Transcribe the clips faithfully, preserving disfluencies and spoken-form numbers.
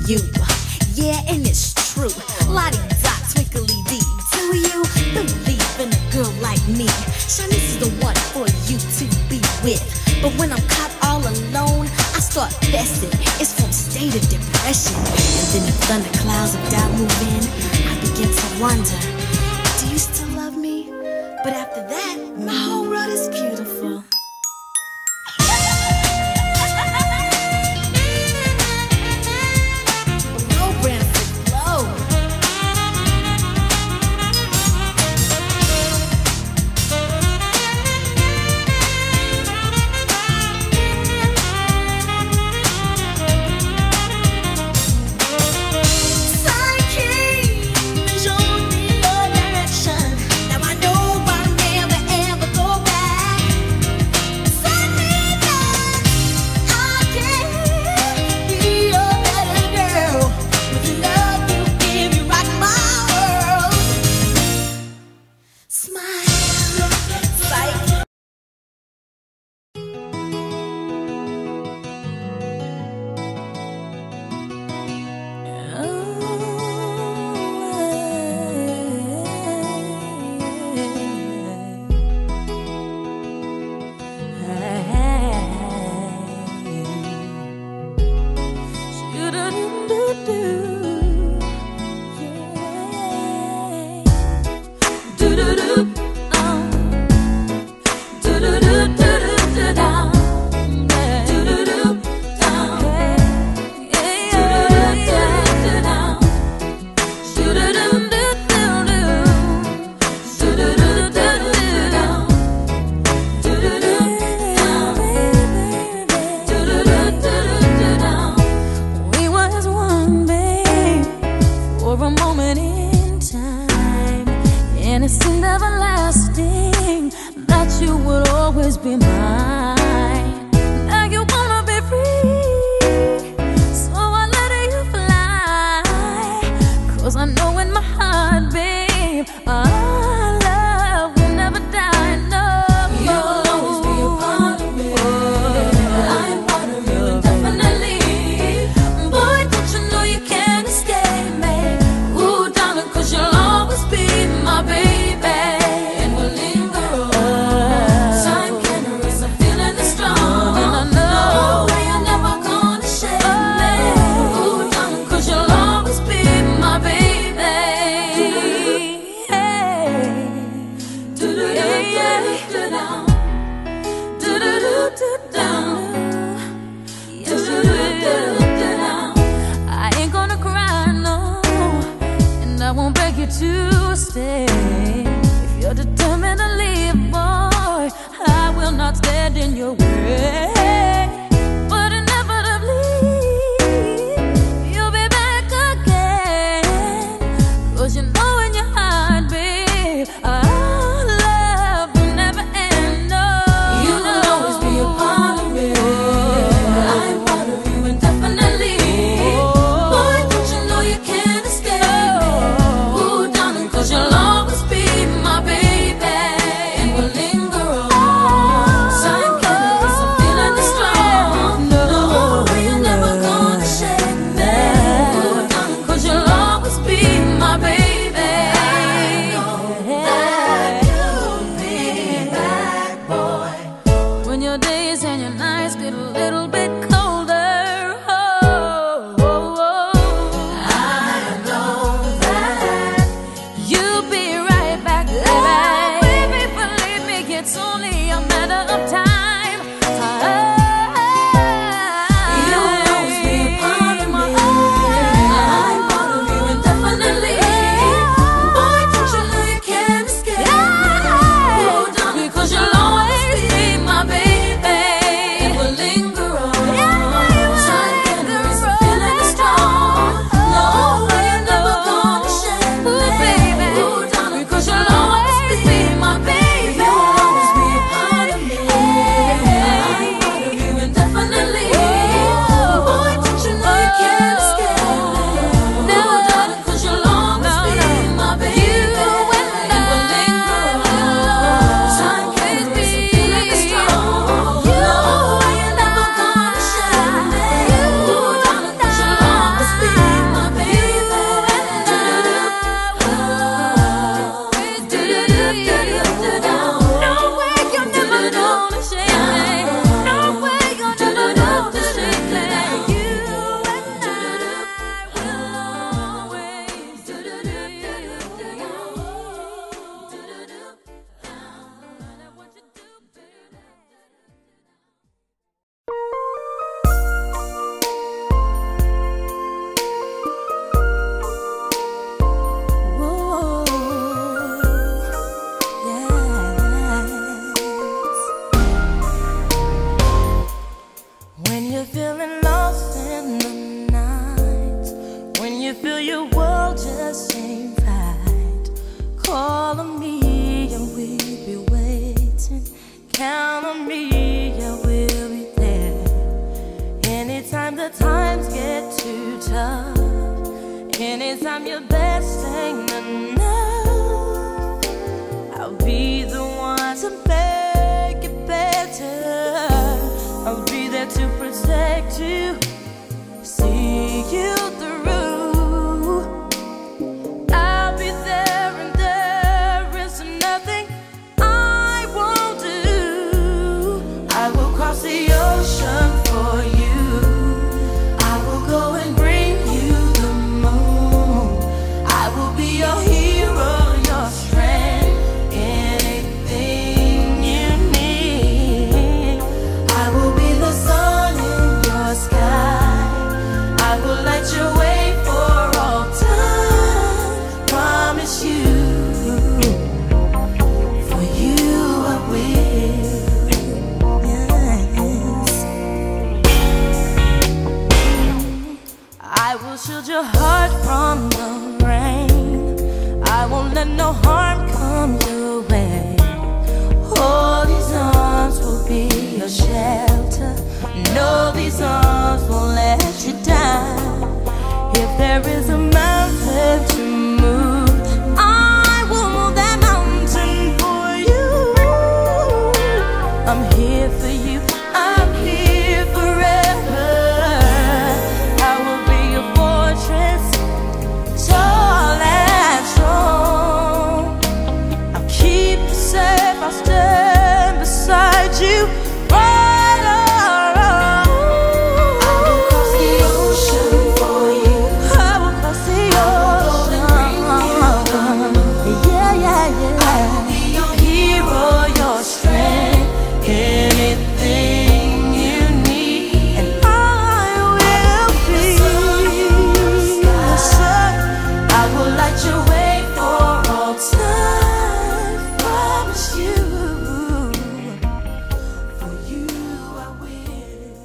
you. Yeah, and it's true. Lottie-dot, twinkly-dee. Do you believe in a girl like me? Shanice is the one for you to be with. But when I'm caught all alone, I start fessing. It's from state of depression. And then the thunderclouds of doubt move in. I begin to wonder, do you still love me? But after that, my whole world is beautiful. Sign the times get too tough, anytime you're best ain't enough, I'll be the one to make it better. I'll be there to protect you, see you through. I'll be there and there is nothing I won't do. I will cross the ocean for you. I will go and bring you the moon. I will be your hero, your strength, anything you need. I will be the sun in your sky. I will light your way for all time. Promise you, for you I will. Yes. I will shield your heart from the rain. I won't let no harm come your way. Oh, these arms will be your shelter. No, these arms won't let you down. If there is a mountain to move, I will move that mountain for you. I'm here for you, I'm here forever. I will be your fortress, tall and strong. I'll keep you safe, I'll stand beside you. Right or wrong, I will cross the ocean for you. I will cross the ocean. Yeah, yeah, yeah. I will be your hero, your strength, anything you need. And I will be the sun. I will light your way for all time. Promise you, for you I will.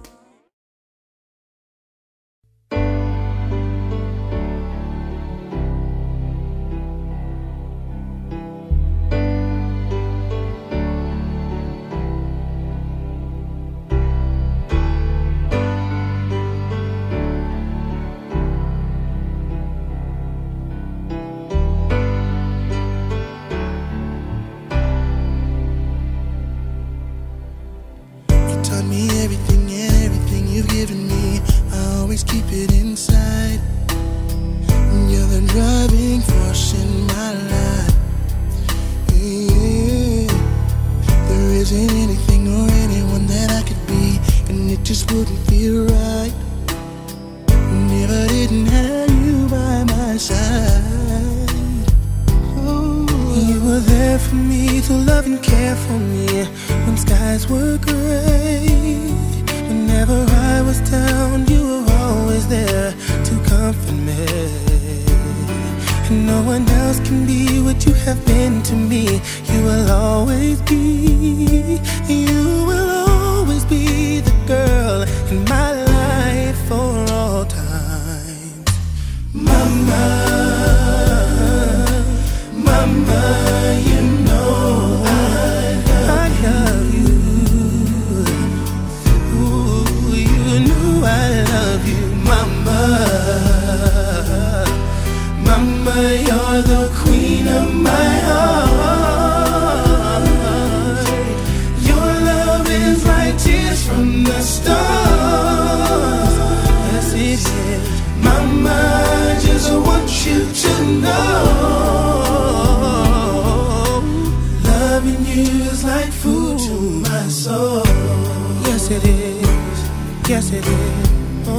You taught me everything, and everything you've given me, I always keep it inside. You're the driving force in my life. Yeah. There isn't anything or anyone that I could be, and it just wouldn't feel right if I didn't have you by my side. Oh. You were there for me to love and care for me when skies were gray. Whenever I was down, you were always there to comfort me. And no one else can be what you have been to me. You will always be, you will always be the girl in my life for all time. Mama, Mama, you know I love you. Ooh, you know I love you, Mama. Mama, you're the queen of my heart. Your love is like tears from the stars. Yes, it is. Mama, I just want you to know, loving you is like food to my soul. Yes, it is. Yes, it is.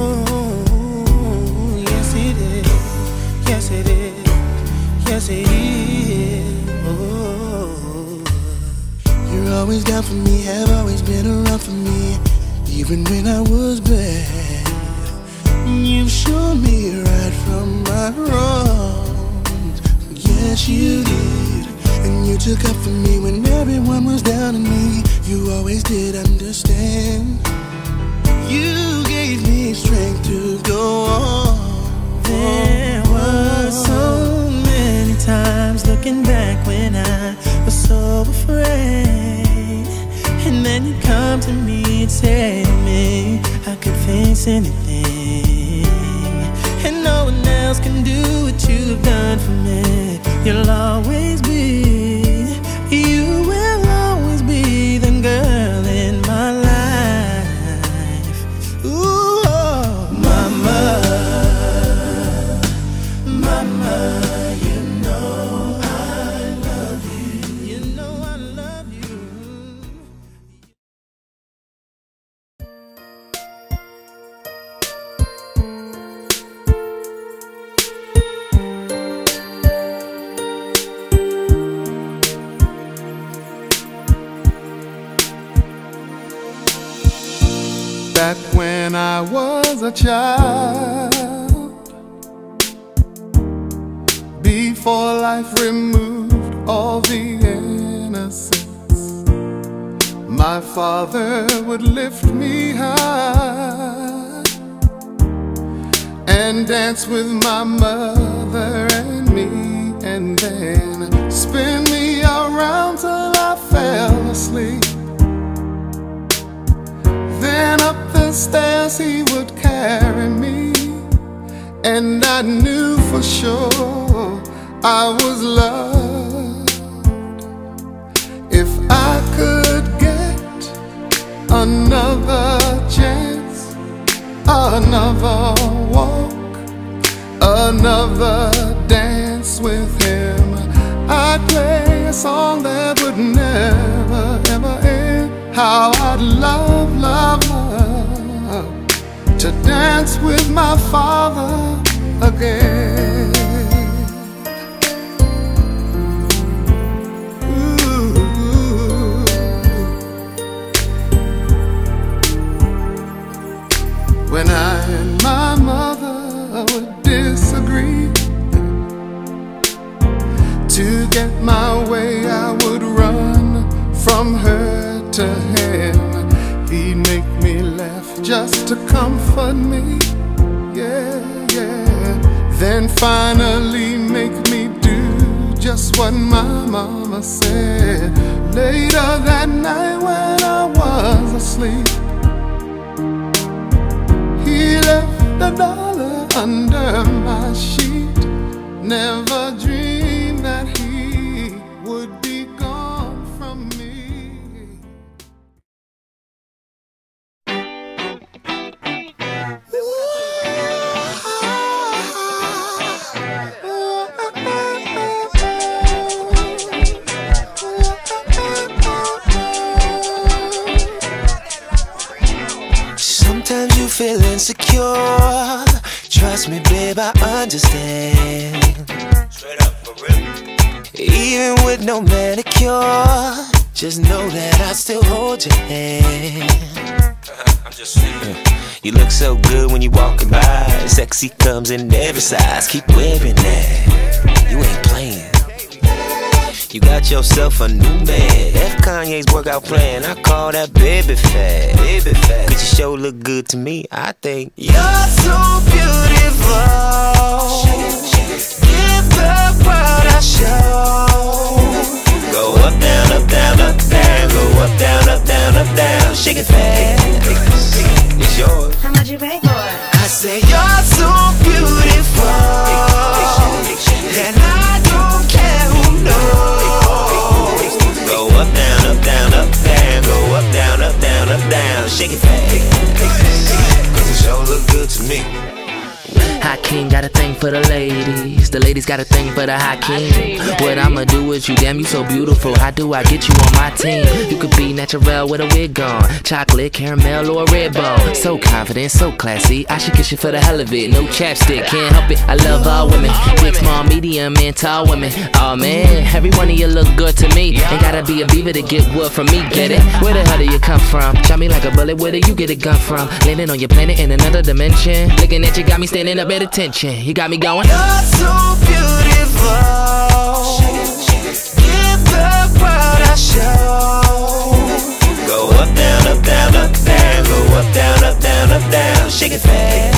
Oh, yes, it is. Yes, it is. Yes, it is. Oh, you're always down for me, have always been around for me, even when I was bad. You've shown me right from my wrongs. Yes, you did. And you took up for me when everyone was down on me. You always did understand. You gave me strength to go on. There were so many times looking back when I was so afraid, and then you come to me and say to me I could face anything. Back when I was a child, before life removed all the innocence, my father would lift me high and dance with my mother and me, and then spin me around till I fell asleep. Then up the stairs he would carry me, and I knew for sure I was loved. If I could get another chance, another walk, another dance with him, I'd play a song that would never ever end. How I'd love, love, love to dance with my father again. Ooh. When I and my mother would disagree, to get my way I would run from her to him. He'd make me laugh just to comfort me, yeah, yeah. Then finally make me do just what my mama said. Later that night when I was asleep, he left a dollar under my sheet. Never dreamed that he would be gone from me. Sometimes you feel insecure. Trust me, babe, I understand. Straight up, for real. Even with no manicure, just know that I still hold your hand. I'm just saying. You look so good when you walking by. Sexy comes in every size. Keep wearing that. You ain't playing. You got yourself a new man. F Kanye's workout plan, I call that baby fat. Baby fat. Cause you sure look good to me, I think. You're so beautiful. Give the world a show. Go up, down, up, down, up, down. Go up, down, up, down, up, down. Shake it fast. It's yours. How much you pay for it? I say you're so beautiful, and I don't care who knows. Go up, down, up, down, up, down. Go up, down, up, down, up, down. Shake it fast, cause it sure look good to me. High King got a thing for the ladies. The ladies got a thing for the High King. What I'ma do with you? Damn, you so beautiful. How do I get you on my team? You could be natural with a wig on, chocolate, caramel, or a red bone. So confident, so classy. I should kiss you for the hell of it. No chapstick, can't help it. I love all women, big, small, medium, and tall women. Oh man, every one of you look good to me. Ain't gotta be a beaver to get wood from me. Get it? Where the hell do you come from? Shot me like a bullet. Where do you get a gun from? Landing on your planet in another dimension. Looking at you got me standing up at attention. You got me going. You're so beautiful. Give the world a show. Go up, down, up, down, up, down. Go up, down, up, down, up, down. Shake it fast.